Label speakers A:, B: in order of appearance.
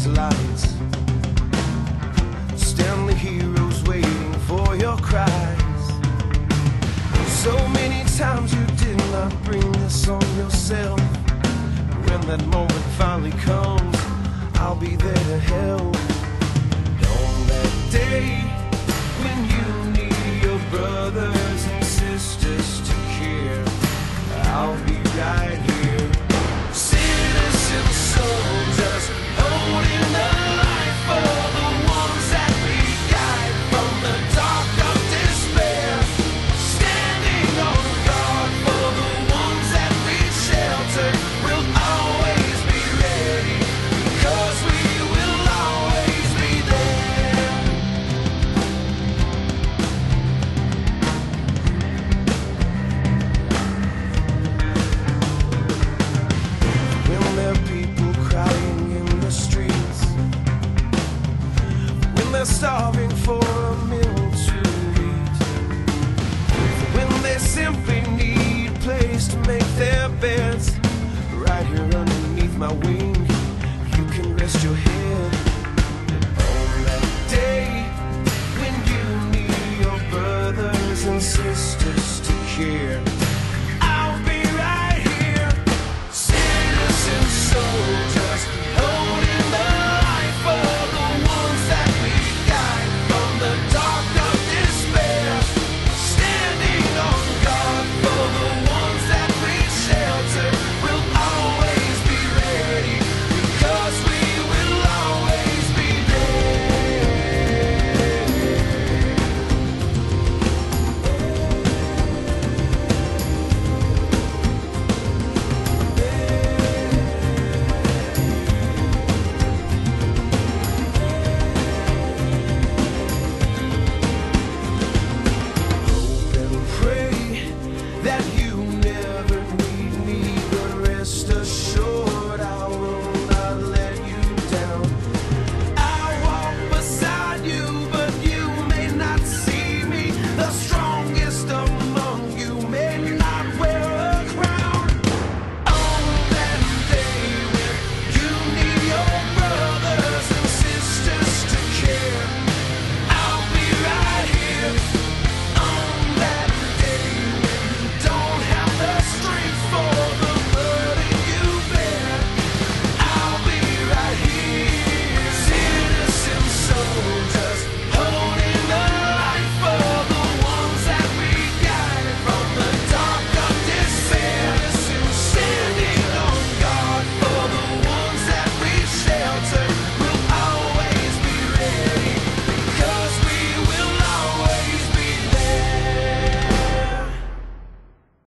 A: lights. Stand the heroes waiting for your cries. So many times you did not bring this on yourself. When that moment finally comes, I'll be there to help. On that day when you need your brothers and sisters to care, I'll be right here. Citizen soldiers holding the light for the ones that we guide from the dark of despair. Standing on guard for the ones that we shelter. We'll always be ready, because we will always be there. When there are people crying in the streets, when they're starving for a meal to eat, when they simply need a place to make their beds, right here underneath my wing, you can rest your head. On that day when you need your brothers and sisters to care,